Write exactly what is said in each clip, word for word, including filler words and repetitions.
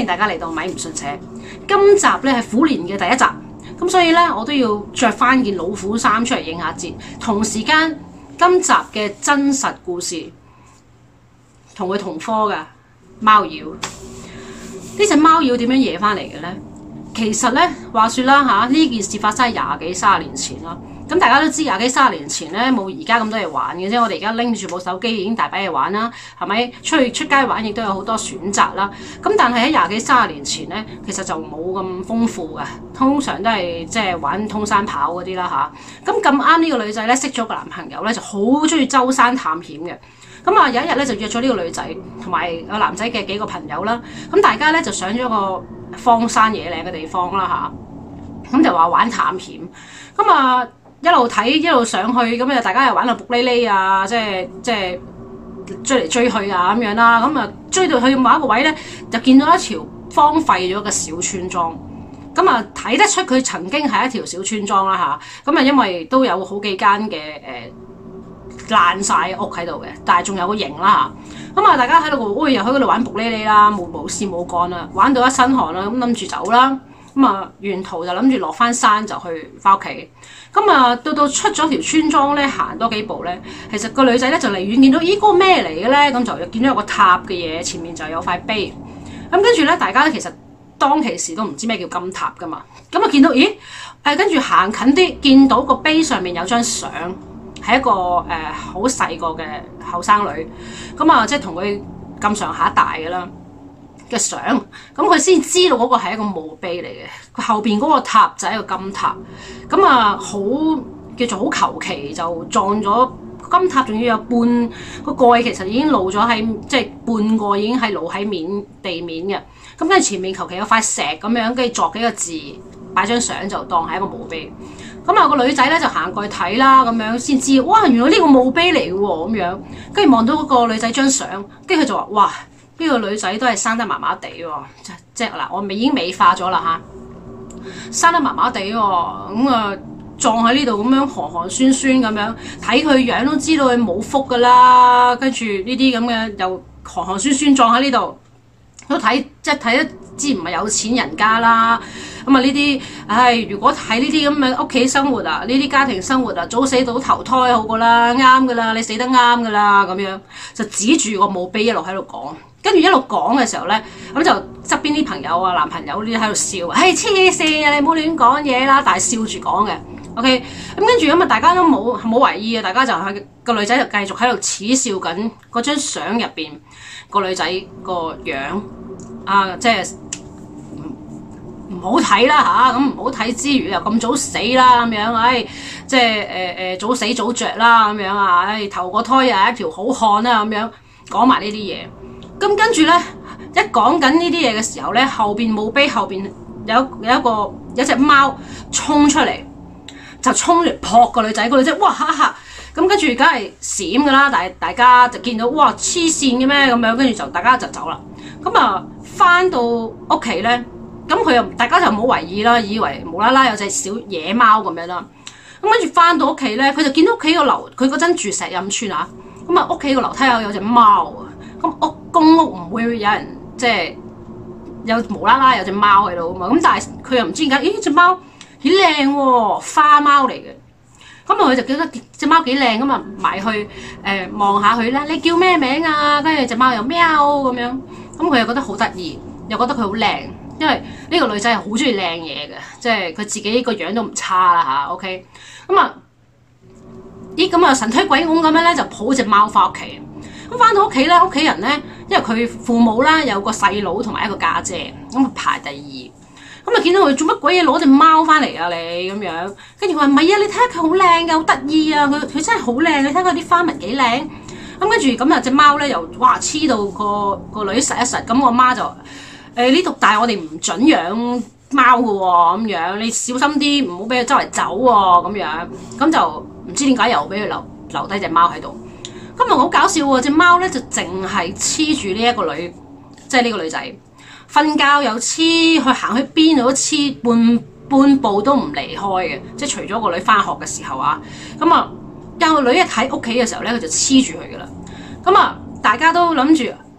迎大家嚟到米唔信邪。今集咧係虎年嘅第一集，咁所以咧我都要着翻件老虎衫出嚟應下節。同時間今集嘅真實故事同佢同科嘅貓妖，呢隻貓妖點樣惹翻嚟嘅咧？其實咧話說啦嚇，呢件事發生喺廿幾三十年前啦。咁大家都知廿幾三十年前咧冇而家咁多嘢玩嘅啫，我哋而家拎住部手機已經大把嘢玩啦，係咪？出去出街玩亦都有好多選擇啦。咁但係喺廿幾三十年前咧，其實就冇咁豐富嘅，通常都係即係玩通山跑嗰啲啦嚇。咁咁啱呢個女仔咧識咗個男朋友咧，就好中意周山探險嘅。咁啊有一日咧就約咗呢個女仔同埋個男仔嘅幾個朋友啦。咁大家咧就上咗個荒山野嶺嘅地方啦嚇。咁就話玩探險。咁啊〜一路睇一路上去，咁啊大家又玩到卜哩哩啊，即係即係追嚟追去啊咁樣啦。咁啊追到去某一個位咧，就見到一條荒廢咗嘅小村莊。咁啊睇得出佢曾經係一條小村莊啦吓，咁啊因為都有好幾間嘅誒爛晒屋喺度嘅，但係仲有個營啦吓。咁啊大家喺度，喂又喺嗰度玩卜哩哩啦，冇冇事冇幹啦，玩到一身汗啦，咁諗住走啦。咁啊，沿途就諗住落翻山就去翻屋企。咁啊，到到出咗條村莊咧，行多幾步咧，其實個女仔咧就離遠見到，咦，嗰個咩嚟嘅咧？咁就見到有個塔嘅嘢，前面就有塊碑。咁跟住咧，大家咧其實當其時都唔知咩叫金塔噶嘛。咁啊，見到，咦？誒，跟住行近啲，見到個碑上面有張相，係一個誒好細個嘅後生女。咁啊，即係同佢咁上下大嘅啦。嘅相，咁佢先知道嗰個係一個墓碑嚟嘅，佢後邊嗰個塔就係一個金塔，咁啊好叫做好求其就撞咗金塔，仲要有半個蓋，其實已經露咗喺即係半個已經係露喺面地面嘅，咁跟住前面求其有塊石咁樣，跟住作幾個字，擺張相就當係一個墓碑。咁啊個女仔咧就行過去睇啦，咁樣先知，哇原來呢個墓碑嚟嘅喎，咁樣跟住望到嗰個女仔張相，跟住佢就話哇。呢個女仔都係生得麻麻地喎，即即嗱，我咪已經美化咗啦嚇，生得麻麻地喎，咁啊撞喺呢度咁樣寒寒酸酸咁樣，睇佢樣都知道佢冇福噶啦，跟住呢啲咁嘅又寒寒酸酸撞喺呢度，都睇即係睇得知唔係有錢人家啦。咁啊呢啲，唉，如果睇呢啲咁嘅屋企生活啊，呢啲家庭生活啊，早死早投胎好過啦，啱噶啦，你死得啱噶啦，咁樣就指住個墓碑一路喺度講。跟住一路講嘅時候咧，咁就側邊啲朋友啊、男朋友呢啲喺度笑，唉黐線啊！你唔好亂講嘢啦，但係笑住講嘅 ，OK。咁跟住咁啊，大家都冇冇為意啊，大家就係個女仔就繼續喺度恥笑緊嗰張相入邊個女仔個樣啊，即係唔唔好睇啦吓，咁唔好睇之餘又咁早死啦咁樣，唉，即係誒誒早死早着啦咁樣啊，唉投個胎又係一條好漢啦咁樣講埋呢啲嘢。咁跟住咧，一講緊呢啲嘢嘅時候咧，後邊墓碑後邊有有一個有一隻貓衝出嚟，就衝嚟撲個女仔，個女仔哇嚇嚇，咁跟住梗係閃噶啦，但係大家就見到哇黐線嘅咩咁樣，跟住就大家就走啦。咁啊翻到屋企咧，咁佢又大家就冇為意啦，以為無啦啦有隻小野貓咁樣啦。咁跟住翻到屋企咧，佢就見到屋企個樓，佢嗰陣住石蔭村啊，咁啊屋企個樓梯有有隻貓啊。咁屋公屋唔會有人即係有無啦啦有隻貓喺度啊嘛，咁但係佢又唔知點解，咦隻貓幾靚喎，花貓嚟嘅。咁啊佢就覺得隻貓幾靚，咁啊埋去誒望下佢啦，你叫咩名啊？跟住隻貓又喵咁樣，咁佢又覺得好得意，又覺得佢好靚，因為呢個女仔係好中意靚嘢嘅，即係佢自己個樣都唔差啦吓 OK， 咁啊咦咁啊神推鬼拱咁樣咧就抱隻貓翻屋企。咁翻到屋企咧，屋企人咧，因為佢父母啦有個細佬同埋一個家姐，咁啊排第二，咁啊見到佢做乜鬼嘢攞隻貓翻嚟啊你咁樣，跟住佢話唔係啊，你睇下佢好靚嘅，好得意啊，佢佢真係好靚，你睇下佢啲花紋幾靚，咁跟住咁啊隻貓咧又哇黐到個個女實一實，咁我媽就誒呢度但係我哋唔準養貓嘅喎，咁樣你小心啲，唔好俾佢周圍走喎，咁樣咁就唔知點解又俾佢留留低隻貓喺度。今日好搞笑喎！隻貓咧就淨係黐住呢一個女，即係呢個女仔瞓覺又黐，去行去邊度都黐，半半步都唔離開嘅。即係除咗個女翻學嘅時候啊，咁啊有個女一喺屋企嘅時候咧，佢就黐住佢噶啦。咁啊，大家都諗住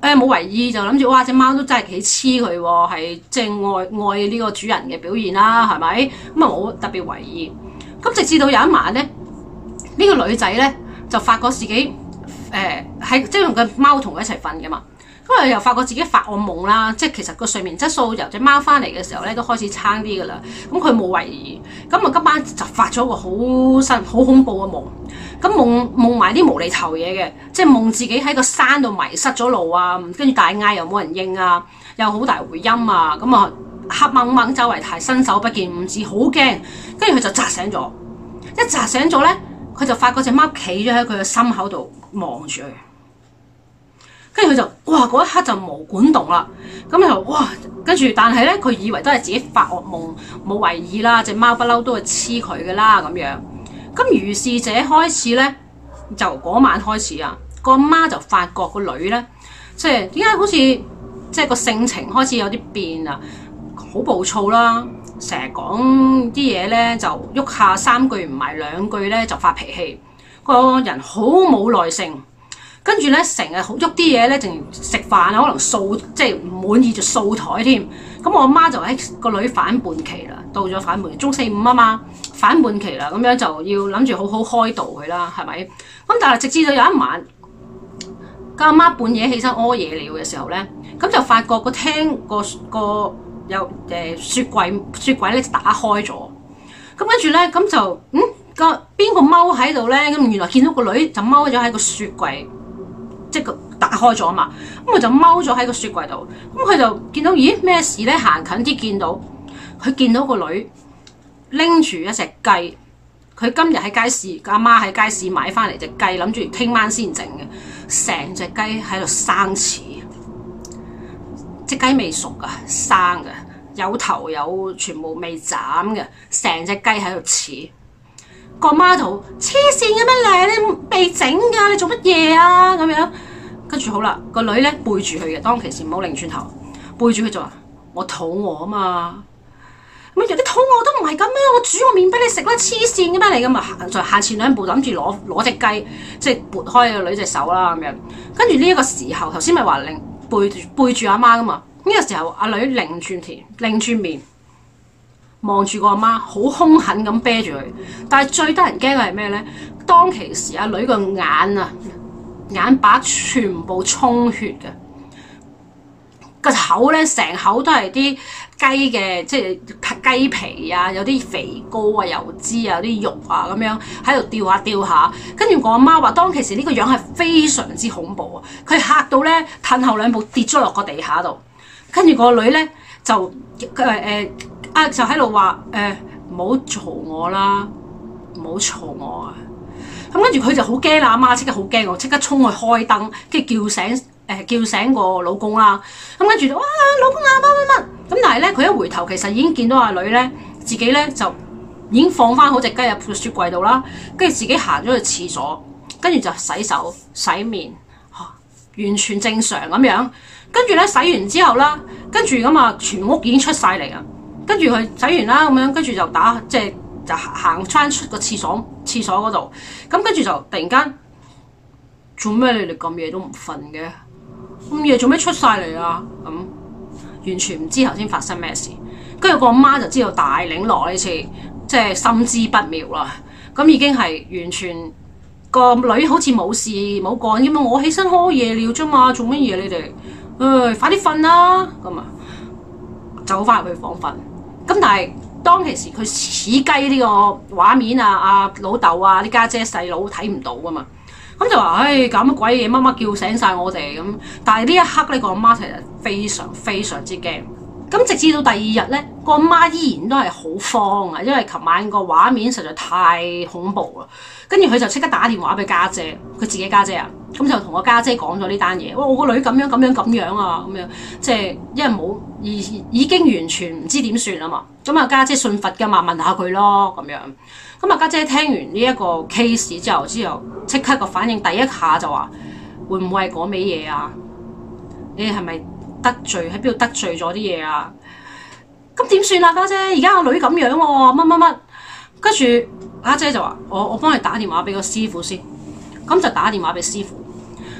誒冇為意，就諗住哇隻貓都真係幾黐佢喎，係即係愛愛呢個主人嘅表現啦，係咪？咁啊冇特別為意。咁直至到有一晚咧，呢、這個女仔咧就發覺自己誒喺即係同個貓同佢一齊瞓嘅嘛。咁啊又發覺自己發惡夢啦，即係其實個睡眠質素由隻貓翻嚟嘅時候咧都開始差啲噶啦。咁佢冇為意，咁啊今晚就發咗個好新好恐怖嘅夢。咁夢夢埋啲無厘頭嘢嘅，即係夢自己喺個山度迷失咗路啊，跟住大嗌又冇人應啊，又好大回音啊，咁啊黑掹掹周圍睇，伸手不見五指，好驚。跟住佢就扎醒咗，一扎醒咗咧，佢就發覺隻貓企咗喺佢嘅心口度望住佢。跟住佢就哇嗰一刻就毛管動啦，咁就哇跟住，但係咧佢以為都係自己發惡夢，冇為意啦，隻貓不嬲都係黐佢噶啦咁樣。咁如是者開始咧，就嗰晚開始啊，個媽就發覺個女咧，即係點解好似即係個性情開始有啲變啊，好暴躁啦，成日講啲嘢咧就喐下三句唔係兩句咧就發脾氣，個人好冇耐性。跟住咧，成日喐啲嘢咧，淨食飯啊，可能掃即係唔滿意就掃台添。咁我阿媽就喺個女反叛期啦，到咗反叛期，中四五啊嘛，反叛期啦，咁樣就要諗住好好開導佢啦，係咪？咁但係直至到有一晚，個阿媽半夜起身屙夜尿嘅時候咧，咁就發覺個廳個個有誒雪櫃雪櫃咧打開咗。咁跟住咧，咁就嗯個邊個踎喺度咧？咁原來見到個女就踎咗喺個雪櫃。即係個打開咗嘛，咁佢就踎咗喺個雪櫃度，咁佢就見到咦咩事咧？行近啲見到佢見到個女拎住一隻雞，佢今日喺街市，阿媽喺街市買翻嚟隻雞，諗住聽晚先整嘅，成隻雞喺度生翅，隻雞未熟噶，生嘅，有頭有全部未斬嘅，成隻雞喺度翅。個媽就黐線嘅咩你？你未整㗎？你做乜嘢啊？咁樣跟住好啦，個女咧背住佢嘅，當其時唔好擰轉頭，背住佢就話：我肚餓啊嘛！咁你肚餓都唔係咁咩？我煮個麵俾你食啦！黐線嘅咩你咁啊？就行前兩步諗住攞攞隻雞，即係撥開個女隻手啦咁樣。跟住呢一個時候，頭先咪話擰背背住阿媽噶嘛？呢、這個時候阿女擰轉田，擰轉面。望住個阿媽，好兇狠咁啤住佢。但係最得人驚嘅係咩咧？當其時阿女個眼啊，眼白全部充血嘅，個口咧成口都係啲雞嘅，即係雞皮啊，有啲肥膏啊、油脂啊、有啲肉啊咁樣喺度掉下掉下。跟住我阿媽話，當其時呢個樣係非常之恐怖啊！佢嚇到咧，褪後兩步跌咗落個地下度。跟住個女咧就佢誒誒。啊！就喺度話誒，唔好嘈我啦，唔好嘈我啊！咁跟住佢就好驚啦，阿媽即刻好驚，我即刻衝去開燈，跟住叫醒誒、呃、叫醒個老公啦。咁跟住就哇，老公啊，乜乜乜！咁但係咧，佢一回頭其實已經見到阿女咧，自己咧就已經放翻好隻雞入個雪櫃度啦，跟住自己行咗去廁所，跟住就洗手洗面，啊、完全正常咁樣。跟住咧洗完之後啦，跟住咁啊，全屋已經出晒嚟啊！跟住佢洗完啦，咁樣跟住就打即係就行翻出個廁所廁所嗰度，咁跟住就突然間做咩？你哋咁夜都唔瞓嘅，咁夜做咩出晒嚟啊？咁、嗯、完全唔知頭先發生咩事。跟住個阿媽就知道大領落呢次，即係心知不妙啦。咁已經係完全個女好似冇事冇幹咁啊！我起身屙夜尿啫嘛，做乜嘢你哋？誒，快啲瞓啦！咁啊，走翻入去房瞓。咁但係當其時佢似雞呢個畫面啊，阿老豆啊啲家姐細佬睇唔到噶嘛，咁就話唉，搞乜鬼嘢，乜乜叫醒晒我哋咁。但係呢一刻呢個阿媽其實非常非常之驚。咁直至到第二日咧，個阿媽依然都係好慌啊，因為琴晚個畫面實在太恐怖啦。跟住佢就即刻打電話俾家姐，佢自己家姐啊，咁就同個家姐講咗呢單嘢。哇！我個女咁樣咁樣咁樣啊，咁樣即係因為冇已已經完全唔知點算啊嘛。咁啊家姐信佛噶嘛，問下佢咯咁樣。咁啊家姐聽完呢一個 case 之後，之後即刻個反應第一下就話：會唔會係嗰味嘢啊？你係咪得罪喺邊度得罪咗啲嘢啊？咁點算啊家姐？而家個女咁樣喎，乜乜乜？跟住家姐就話：我我幫你打電話俾個師傅先。咁就打電話俾師傅。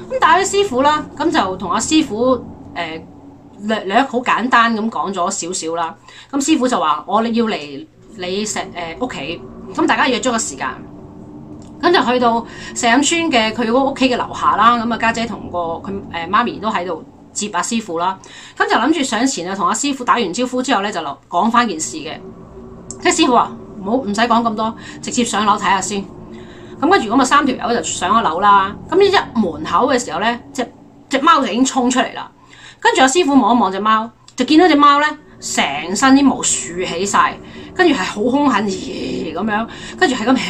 咁打俾師傅啦，咁就同阿師傅誒略略好簡單咁講咗少少啦。咁師傅就話：我要嚟你石誒屋企，咁大家約咗個時間，咁就去到石蔭村嘅佢嗰屋企嘅樓下啦。咁啊家姐同個佢誒媽咪都喺度接阿師傅啦。咁就諗住上前啊，同阿師傅打完招呼之後咧，就落講翻件事嘅。即係師傅話：唔好唔使講咁多，直接上樓睇下先。咁跟住咁啊，三條友就上咗樓啦。咁一門口嘅時候咧，隻隻貓就已經衝出嚟啦。跟住阿師傅望一望隻貓，就見到隻貓咧，成身啲毛豎起晒，跟住係好兇狠咁樣，跟住係咁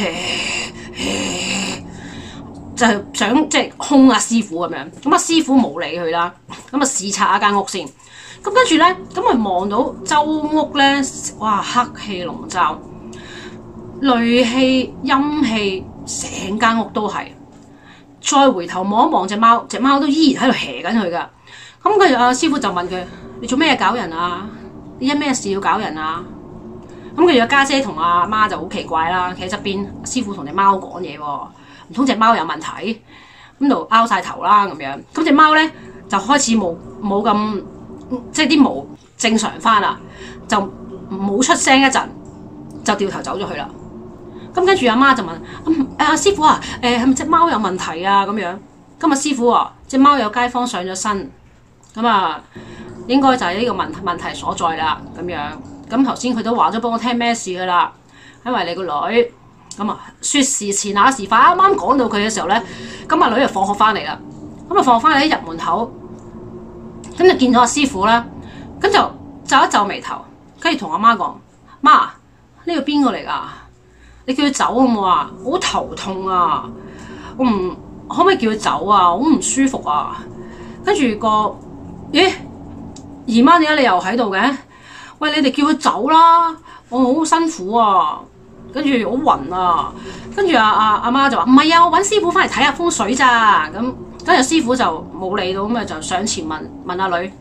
就係想即係兇阿師傅咁樣。咁阿師傅冇理佢啦，咁啊視察一間屋先。咁跟住咧，咁啊望到周屋咧，哇黑氣籠罩，戾氣陰氣，成間屋都係。再回頭望一望隻貓，隻貓都依然喺度嗞緊佢噶。咁跟住阿師傅就問佢：你做咩搞人啊？你因咩事要搞人啊？咁跟住阿家姐同阿媽就好奇怪啦，企喺側邊。師傅同隻貓講嘢喎，唔通隻貓有問題？咁就拗晒頭啦咁樣。咁隻貓咧就開始冇冇咁即係啲毛正常翻啦，就冇出聲一陣，就掉頭走咗去啦。咁跟住阿媽就問：誒、啊、師傅啊，誒係咪隻貓有問題啊？咁樣。咁啊師傅話：隻貓有街坊上咗身。咁啊，應該就係呢個問問題所在啦。咁樣，咁頭先佢都話咗俾我聽咩事噶啦，因為你個女咁啊，說時遲那時快，啱啱講到佢嘅時候咧，咁阿女就放學翻嚟啦。咁啊放學翻嚟一入門口，咁就見到阿師傅啦，咁就皺一皺眉頭，跟住同阿媽講：媽，呢個邊個嚟噶？你叫佢走好唔好啊？好頭痛啊！我唔可唔可以叫佢走啊？好唔舒服啊！跟住個。咦，姨媽點解你又喺度嘅？喂，你哋叫佢走啦！我好辛苦啊，跟住好暈啊。跟住阿阿阿媽就話：唔係啊，我揾師傅翻嚟睇下風水咋。咁跟住師傅就冇理到，咁啊就上前問問阿女：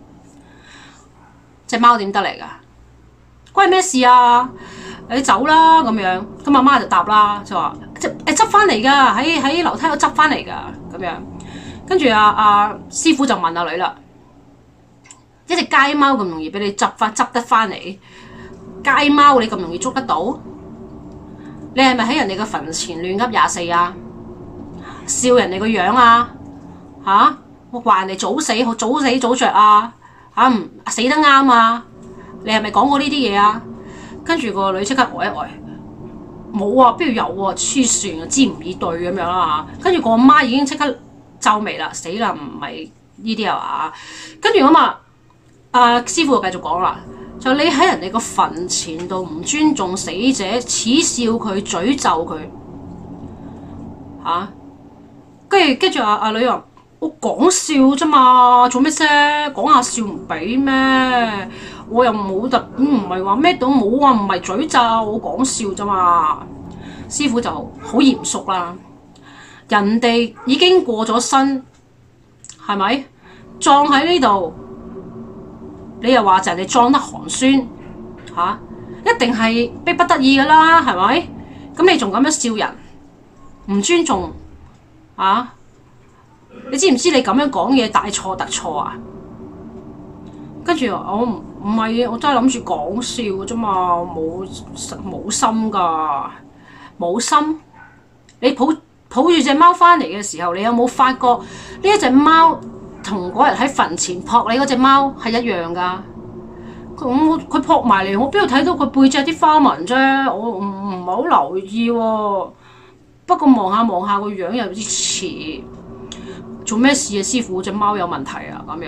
隻貓點得嚟㗎？關你咩事啊？你走啦咁樣。咁阿媽就答啦，就話：即誒執翻嚟㗎，喺喺樓梯度執翻嚟㗎咁樣。跟住阿阿師傅就問阿女啦。一隻街貓咁容易俾你執翻執得翻嚟？街貓你咁容易捉得到？你係咪喺人哋個墳前亂噏廿四啊？笑人哋個樣啊？嚇、啊！我話人哋早死好早死早着啊？嚇、啊、唔死得啱啊？你係咪講過呢啲嘢啊？跟住個女即刻呆一呆，冇啊，邊度有啊？黐線啊，知唔以對咁樣啦。跟住個阿媽已經即刻皺眉啦，死啦，唔係呢啲啊嘛。跟住咁啊。啊！師傅就繼續講啦，就你喺人哋個墳前度唔尊重死者，恥笑佢，詛咒佢嚇。跟住跟住阿阿女話：我講笑啫嘛，做咩啫？講下笑唔俾咩？我又冇特唔係話咩都冇啊，唔係詛咒，我講笑啫嘛。師傅就好嚴肅啦，人哋已經過咗身，係咪葬喺呢度？你又話就人哋裝得寒酸嚇、啊，一定係逼不得已噶啦，係咪？咁你仲咁樣笑人，唔尊重啊？你知唔知你咁樣講嘢大錯特錯啊？跟住我唔唔係，我真係諗住講笑啫嘛，冇冇心噶，冇心。你抱抱住隻貓翻嚟嘅時候，你有冇發覺呢一隻貓？同嗰日喺墳前撲你嗰隻貓係一樣噶，咁佢撲埋嚟，我邊度睇到佢背脊啲花紋啫？我唔唔係好留意喎、哦。不過望下望下個樣有啲似，做咩事啊？師傅，隻貓有問題啊？咁樣，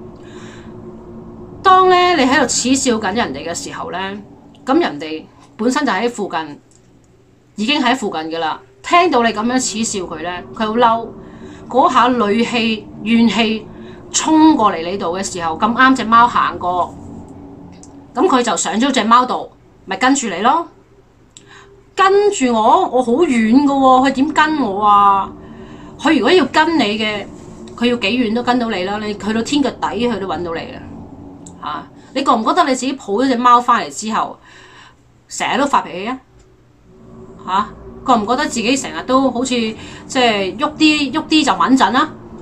當咧你喺度恥笑緊人哋嘅時候咧，咁人哋本身就喺附近，已經喺附近噶啦。聽到你咁樣恥笑佢咧，佢好嬲。嗰下戾氣怨氣衝過嚟你度嘅時候，咁啱隻貓行過，咁佢就上咗隻貓度，咪跟住你咯。跟住我，我好遠噶喎，佢點跟我啊？佢如果要跟你嘅，佢要幾遠都跟到你啦。你去到天腳底，佢都揾到你啦。嚇、啊！你覺唔覺得你自己抱咗隻貓翻嚟之後，成日都發脾氣啊？嚇！覺唔覺得自己成日都好似即係喐啲喐啲就穩陣啦？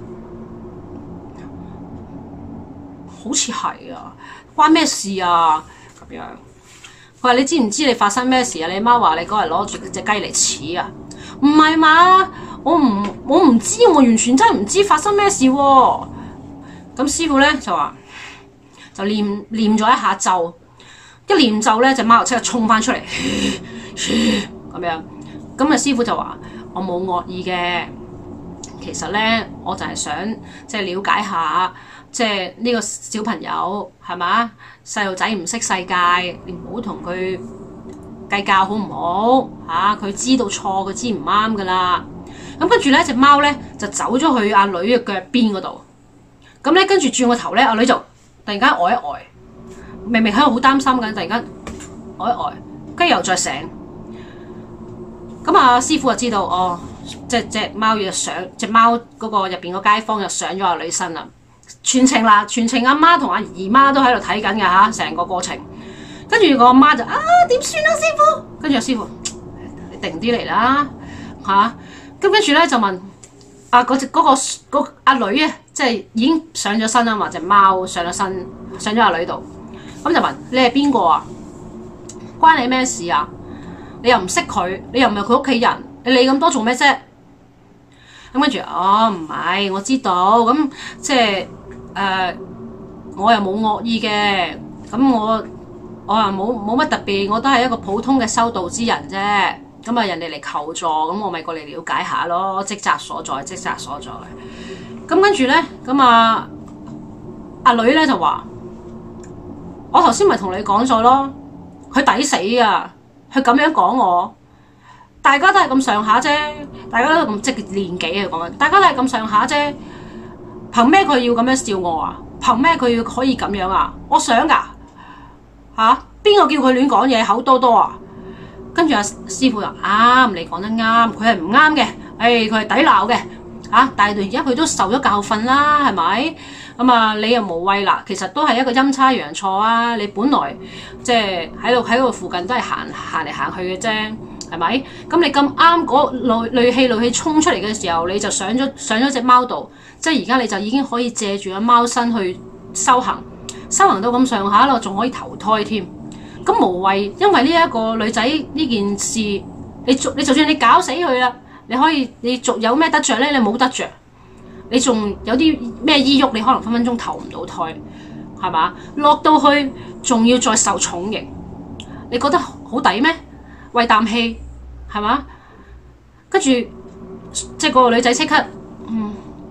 好似係啊，關咩事啊？咁樣，佢話你知唔知你發生咩事啊？你媽話你嗰日攞住隻雞嚟似啊？唔係嘛？我唔我唔知，我完全真係唔知發生咩事喎、啊。咁師傅咧就話就念念咗一下咒，一念咒咧隻貓就即刻衝翻出嚟咁樣。咁啊師傅就話我冇惡意嘅，其實咧我就係想即係了解下，即係呢個小朋友係嘛，細路仔唔識世界，你唔好同佢計較好唔好嚇？佢、啊、知道錯，佢知唔啱噶啦。咁跟住咧隻貓咧就走咗去阿女嘅腳邊嗰度。咁咧跟住轉個頭咧，阿女就突然間呆一呆，明明喺度好擔心緊，突然間呆一呆，跟住又再醒。咁啊師傅就知道哦，即係隻貓又上，隻貓嗰個入邊個街坊又上咗阿女身啦。全程啦，全程阿媽同阿姨媽都喺度睇緊嘅嚇，成個過程。跟住個阿媽就啊點算啊師傅？跟住阿師傅，你定啲嚟啦嚇。咁跟住咧就問啊嗰隻嗰個嗰阿女啊，即係已經上咗身啦嘛，隻貓上咗身，上咗阿女度。咁就問你係邊個啊？關你咩事啊？你又唔識佢，你又唔係佢屋企人，你理咁多做咩啫？咁跟住哦唔係，我知道咁即係誒、呃，我又冇惡意嘅，咁我我又冇冇乜特別，我都係一個普通嘅修道之人啫。咁啊，人哋嚟求助，咁我咪過嚟了解下咯，職責所在，職責所在。咁跟住咧，咁啊阿女咧就話：我頭先咪同你講咗咯，佢抵死啊！佢咁樣講我，大家都係咁上下啫，大家都咁即係年紀啊講緊，大家都係咁上下啫。憑咩佢要咁樣笑我啊？憑咩佢要可以咁樣啊？我想㗎嚇，邊個叫佢亂講嘢口多多啊？跟住阿師傅就啱，你講得啱，佢係唔啱嘅，誒佢係抵鬧嘅嚇，但係而家佢都受咗教訓啦，係咪？咁啊，你又無謂啦，其實都係一個陰差陽錯啊！你本來即係喺度喺度附近都係行行嚟行去嘅啫，係咪？咁你咁啱嗰戾戾氣戾氣衝出嚟嘅時候，你就上咗上咗隻貓度，即係而家你就已經可以借住個貓身去修行，修行到咁上下咯，仲可以投胎添。咁無謂，因為呢一個女仔呢件事，你就你就算你搞死佢啦，你可以你仲有咩得着咧？你冇得着。你仲有啲咩醫鬱？你可能分分鐘投唔到胎，係嘛？落到去仲要再受重刑，你覺得好抵咩？為啖氣係嘛？跟住即係個女仔即刻，嗯，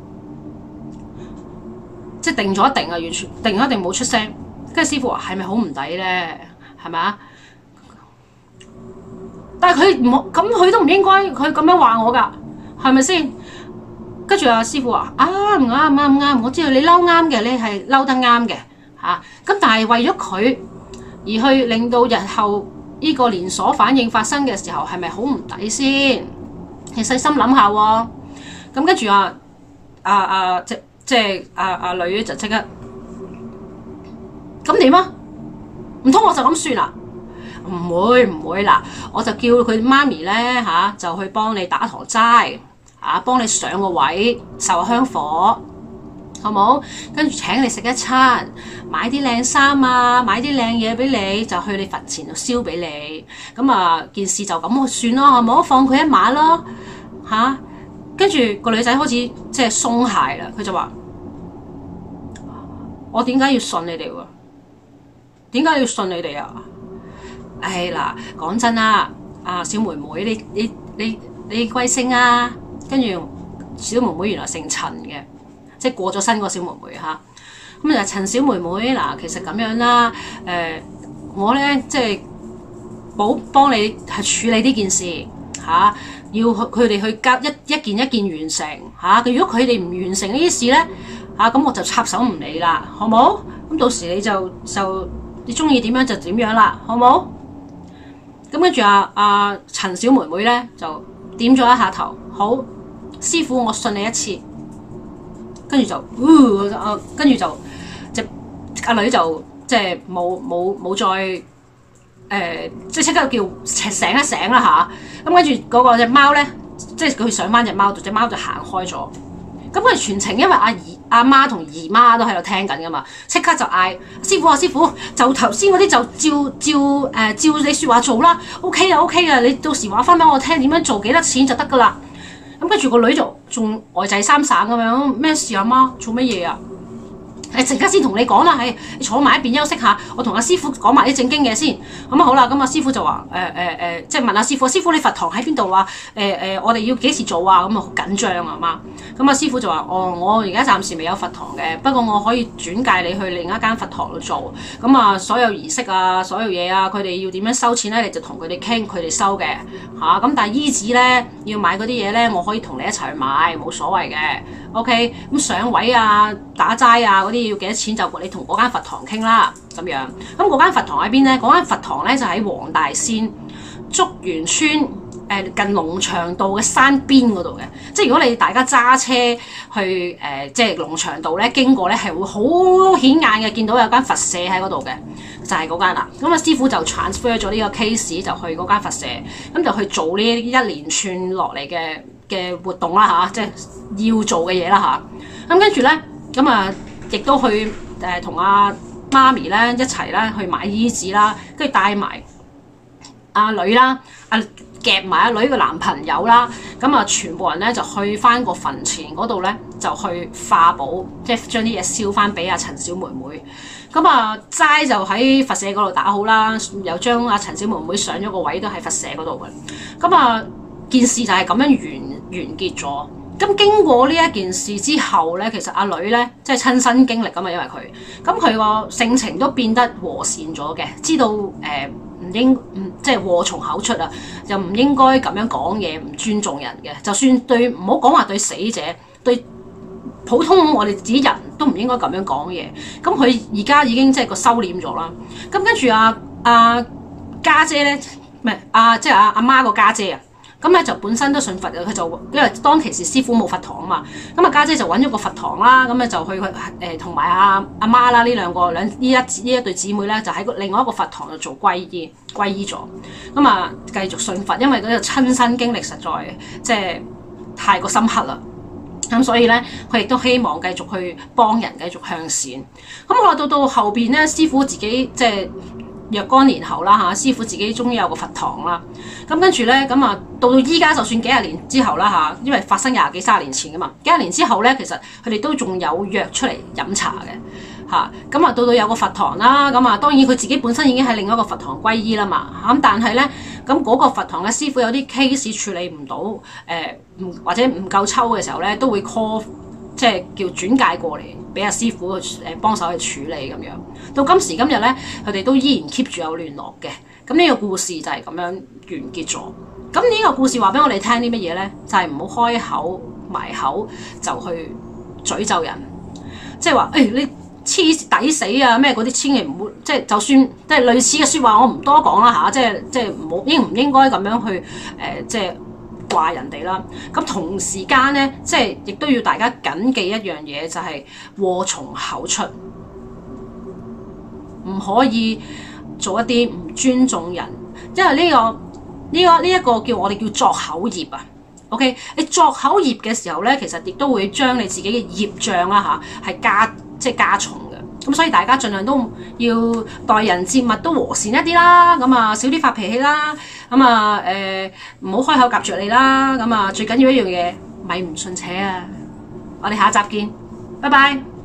即係定咗一定啊，完全定咗一定冇出聲。跟住師傅話：係咪好唔抵咧？係咪？但係佢唔好咁，佢都唔應該佢咁樣話我㗎，係咪先？跟住阿師傅話：啊唔啱唔啱唔啱，我知道你嬲啱嘅，你係嬲得啱嘅嚇。咁但係為咗佢而去令到日後呢個連鎖反應發生嘅時候，係咪好唔抵先？你細心諗下喎。咁跟住啊啊啊即即係阿阿女就即刻咁點啊？唔通我就咁算啦？唔會唔會嗱，我就叫佢媽咪咧嚇，就去幫你打堂齋。啊！幫你上個位，受香火，好冇？跟住請你食一餐，買啲靚衫啊，買啲靚嘢俾你，就去你佛前度燒俾你。咁啊，件事就咁算咯，好冇？放佢一馬咯，嚇、啊！跟住個女仔開始即係鬆懈啦，佢就話：我點解要信你哋喎？點解要信你哋啊？唉嗱，講真啦，啊小妹妹，你你你你貴姓啊？跟住小妹妹原來姓陳嘅，即係過咗身個小妹妹嚇。咁就陳小妹妹嗱，其實咁樣啦，誒、呃、我咧即係保幫你係處理呢件事嚇、啊，要佢哋去交一一件一件完成嚇。佢、啊、如果佢哋唔完成呢啲事咧嚇，咁、啊、我就插手唔理啦，好冇？咁到時你就就你中意點樣就點樣啦，好冇？咁跟住阿阿陳小妹妹咧就點咗一下頭，好。師傅，我信你一次，跟住就，呃、跟住就，隻阿女就即係冇冇冇再，誒、呃，即係即刻叫醒一醒啦吓。咁跟住嗰個隻貓咧，即係佢上翻隻貓度，隻貓就行開咗。 咁佢全程因為阿姨阿媽同姨媽都喺度聽緊噶嘛，即刻就嗌師傅啊，師傅就頭先嗰啲就照照誒、呃、照你説話做啦 ，OK 啊 OK 啊，你到時話翻俾我聽點樣做幾多錢就得噶啦。咁跟住個女就仲呆滯三省咁樣，咩事啊媽？做乜嘢啊？誒陣間先同你講啦，係你坐埋一邊休息下，我同阿師傅講埋啲正經嘢先。咁啊好啦，咁阿師傅就話誒誒誒，即係問阿師傅，師傅你佛堂喺邊度啊？誒、呃、誒，我哋要幾時做啊？咁啊好緊張啊媽。咁阿師傅就話：哦，我而家暫時未有佛堂嘅，不過我可以轉介你去另一間佛堂度做。咁啊，所有儀式啊，所有嘢啊，佢哋要點樣收錢咧？你就同佢哋傾，佢哋收嘅嚇。咁、啊、但係衣紙咧，要買嗰啲嘢咧，我可以同你一齊去買，冇所謂嘅。OK，咁上位啊、打齋啊嗰啲要幾多錢就你同嗰間佛堂傾啦，咁樣。咁嗰間佛堂喺邊咧？嗰間佛堂咧就喺黃大仙竹園村誒、呃、近龍翔道嘅山邊嗰度嘅。即係如果你大家揸車去誒、呃、即係龍翔道咧經過咧，係會好顯眼嘅，見到有間佛社喺嗰度嘅，就係嗰間啦。咁啊師傅就 transfer 咗呢個 case 就去嗰間佛社，咁就去做呢一連串落嚟嘅嘅活動啦嚇、啊，即係要做嘅嘢啦嚇。咁跟住咧，咁啊亦都去誒同阿媽咪咧一齊咧去買衣紙啦，跟住帶埋阿女啦，阿、啊、夾埋阿女嘅男朋友啦，咁啊全部人咧就去翻個墳前嗰度咧就去化寶，即係將啲嘢燒翻俾阿陳小妹妹。咁啊齋就喺佛社嗰度打好啦，又將阿陳小妹妹上咗個位都喺佛社嗰度嘅。咁啊件事就係咁樣完完結咗。咁經過呢一件事之後咧，其實阿女咧即係親身經歷㗎嘛，因為佢咁佢個性情都變得和善咗嘅，知道誒唔、呃、應唔即係禍從口出啊，就唔應該咁樣講嘢，唔尊重人嘅。就算對唔好講話對死者，對普通我哋自己人都唔應該咁樣講嘢。咁佢而家已經即係個收斂咗啦。咁跟住阿阿家姐咧，唔係阿即係阿阿媽個家姐啊。咁咧就本身都信佛嘅，佢就因為當其時師傅冇佛堂啊嘛，咁啊家姐就揾咗個佛堂啦，咁咧就去佢誒同埋阿阿媽啦，呢兩個兩呢一呢一對姊妹咧就喺另外一個佛堂度做皈依皈依咗，咁啊繼續信佛，因為嗰個親身經歷實在即係太過深刻啦，咁所以咧佢亦都希望繼續去幫人，繼續向善。咁我話到到後邊咧，師傅自己即係若干年後啦嚇，師傅自己終於有個佛堂啦。咁跟住咧，咁啊到到依家就算幾廿年之後啦嚇，因為發生廿幾三十年前噶嘛，幾廿年之後咧，其實佢哋都仲有約出嚟飲茶嘅嚇。咁啊到到有個佛堂啦，咁啊當然佢自己本身已經喺另一個佛堂皈依啦嘛。咁但係咧，咁嗰個佛堂嘅師傅有啲 case 處理唔到，誒、呃、唔或者唔夠抽嘅時候咧，都會 call 即係叫轉介過嚟俾阿師傅誒幫手去處理咁樣。到今時今日咧，佢哋都依然 keep 住有聯絡嘅。咁呢個故事就係咁樣完結咗。咁呢個故事話俾我哋聽啲乜嘢咧？就係唔好開口埋口就去詛咒人，即係話誒你黐抵死啊咩嗰啲，千祈唔好即係就算即係類似嘅説話，我唔多講啦嚇。即係即係唔好應唔應該咁樣去誒、呃、即係話人哋啦。咁同時間咧，即係亦都要大家緊記一樣嘢，就係禍從口出，唔可以做一啲唔尊重人，因為呢、這個呢、這個呢一、這個叫我哋叫作口業啊。OK，你作口業嘅時候咧，其實亦都會將你自己嘅業障啦嚇係加即係加重嘅。咁所以大家盡量都要待人接物都和善一啲啦。咁啊少啲發脾氣啦。咁啊誒唔好開口夾着你啦。咁啊最緊要一樣嘢咪唔信邪啊！我哋下一集見，拜拜。